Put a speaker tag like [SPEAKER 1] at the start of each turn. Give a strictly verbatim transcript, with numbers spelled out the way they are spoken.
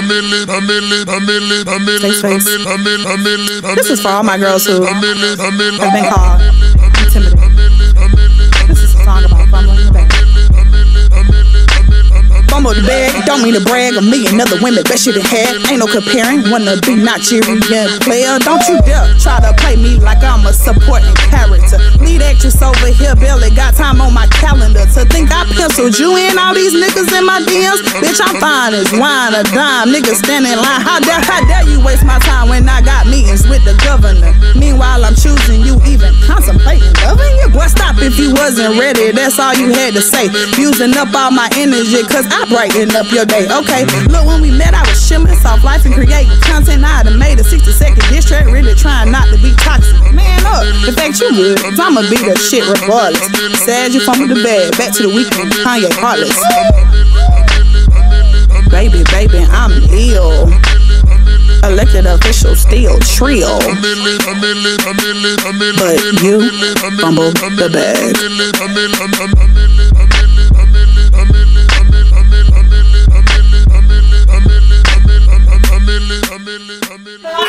[SPEAKER 1] This is for all my girls who have been called intimidated. This is a song about fumbling the bag. Fumble the bag, don't mean to brag. A million other women bet you done had. Ain't no comparing, wanna be Nigerian player. Don't you dare try to play me like I'm a supporting character. Lead actress over here, barely got time on my calendar to think I penciled you in. All these niggas in my D Ms, bitch, I'm fine as wine, a dime. Niggas stand in line, how dare, how dare you waste my time when I got meetings with the governor? Meanwhile, I'm choosing you, even contemplating loving you. Boy, stop if you wasn't ready, that's all you had to say. Using up all my energy, cause I brighten up your day. Okay, look, when we met, I was chilling, soft life and creating content. I done made a sixty second diss track, really trying not to be toxic. Man up, in fact, you good, cause I'ma be the shit regardless. Sad you fumbled the bag, back to the weekend, Kanye heartless. Baby, baby, I'm ill. Elected official still trill. But you fumbled the bag.